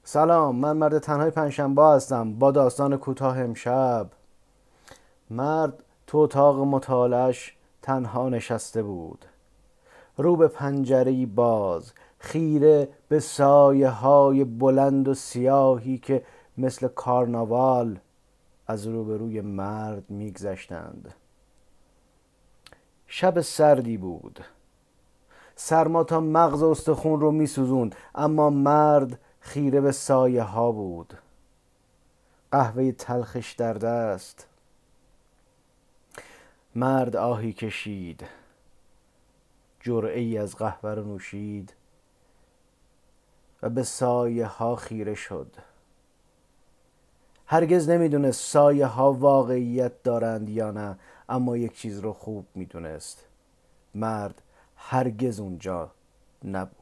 سلام، من مرد تنهای پنجشنبه هستم با داستان کوتاه امشب. مرد تو اتاق مطالعش تنها نشسته بود، رو به پنجره‌ای باز، خیره به سایه های بلند و سیاهی که مثل کارناوال از روبروی مرد میگذشتند. شب سردی بود، سرما تا مغز استخون رو میسوزوند، اما مرد خیره به سایه ها بود، قهوه تلخش در دست. مرد آهی کشید، جرعه ای از قهوه رو نوشید و به سایه ها خیره شد. هرگز نمیدونست سایه ها واقعیت دارند یا نه، اما یک چیز رو خوب میدونست: مرد هرگز اونجا نبود.